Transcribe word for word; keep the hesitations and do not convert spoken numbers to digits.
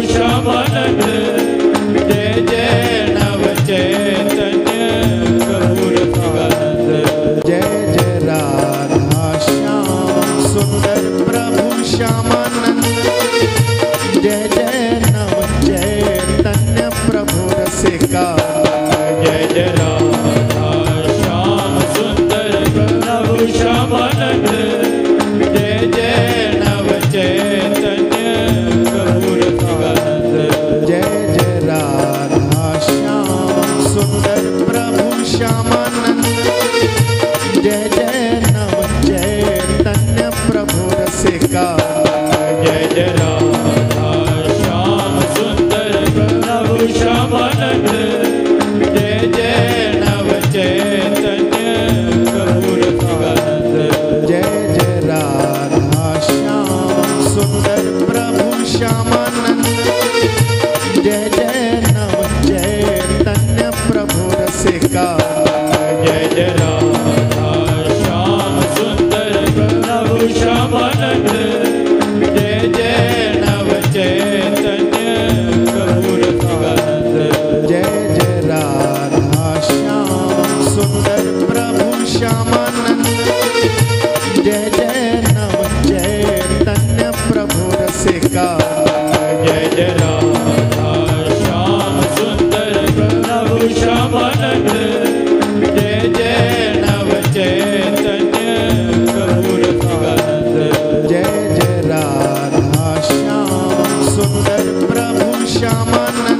श्यामानंद जय जय नव चैतन्य प्रभु रसिकानंद जय जय राधा श्याम सुंदर प्रभु श्यामानंद जय जय नव चैतन्य प्रभु रसिकानंद जय जय राधा श्याम सुंदर प्रभु श्यामानंद जय जय नव चैतन्य प्रभु रसिकानंद जय जय राधा श्याम सुंदर प्रभु श्यामानंद जय जय नव चैतन्य प्रभु रसिकानंद जय जय राधा श्याम सुंदर प्रभु श्यामानंद जय जय नव चैतन्य प्रभु रसिकानंद जय जय राधा श्याम सुंदर प्रभु श्यामानंद जय जय नव चैतन्य प्रभु रसिकानंद जय जय राधा श्याम सुंदर प्रभु श्यामानंद जय जय नव चैतन्य प्रभु रसिकानंद जय जय राधा श्याम सुंदर प्रभु श्यामानंद जय जय नव चैतन्य प्रभु रसिकानंद जय जय राधा श्याम सुंदर प्रभु श्यामानंद जय जय नव चैतन्य प्रभु रसिकानंद जय जय राधा श्याम सुंदर प्रभु श्यामानंद